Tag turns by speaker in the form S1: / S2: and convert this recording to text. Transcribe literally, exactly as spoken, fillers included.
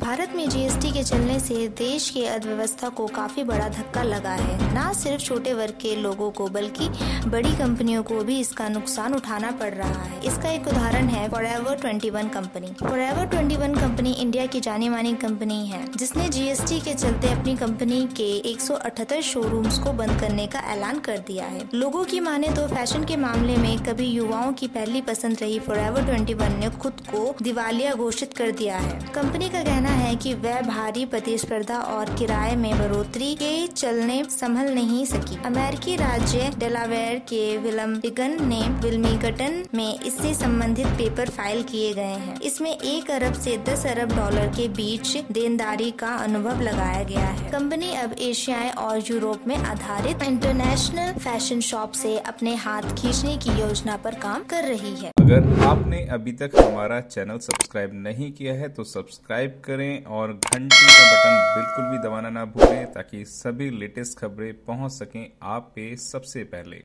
S1: भारत में जीएसटी के चलने से देश की अर्थव्यवस्था को काफी बड़ा धक्का लगा है। न सिर्फ छोटे वर्ग के लोगों को बल्कि बड़ी कंपनियों को भी इसका नुकसान उठाना पड़ रहा है। इसका एक उदाहरण है forever twenty one company. Forever twenty one company India की जानी मानी कंपनी है, जिसने जीएसटी के चलते अपनी कंपनी के एक सौ अठहत्तर शोरूम्स को बंद करने का ऐलान कर दिया है। लोगों की माने तो फैशन के मामले में कभी युवाओं की पहली पसंद रही फॉरएवर ट्वेंटी वन ने खुद को दिवालिया घोषित कर दिया है। कंपनी का कहना है कि वह भारी प्रतिस्पर्धा और किराए में बढ़ोतरी के चलने संभल नहीं सकी। अमेरिकी राज्य डेलावेयर के विलम्बिगन ने विल्मिंगटन में इससे संबंधित पेपर फाइल किए गए हैं। इसमें एक अरब से दस अरब डॉलर के बीच देनदारी का अनुभव लगाया गया है। कंपनी अब एशियाई और यूरोप में आधारित इंटरनेशनल फैशन शॉप से अपने हाथ खींचने की योजना पर काम कर रही है।
S2: अगर आपने अभी तक हमारा चैनल सब्सक्राइब नहीं किया है तो सब्सक्राइब करें और घंटी का बटन बिल्कुल भी दबाना ना भूलें ताकि सभी लेटेस्ट खबरें पहुंच सकें आप पे सबसे पहले।